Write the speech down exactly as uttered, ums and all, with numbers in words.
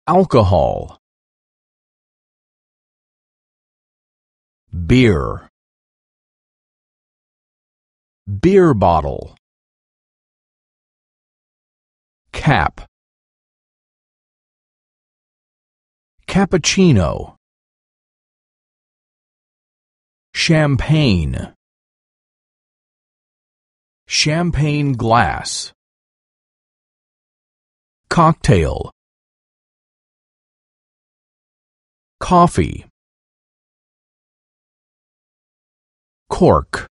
alcohol, beer, beer bottle, cap, cappuccino, champagne, champagne glass, cocktail, coffee, cork,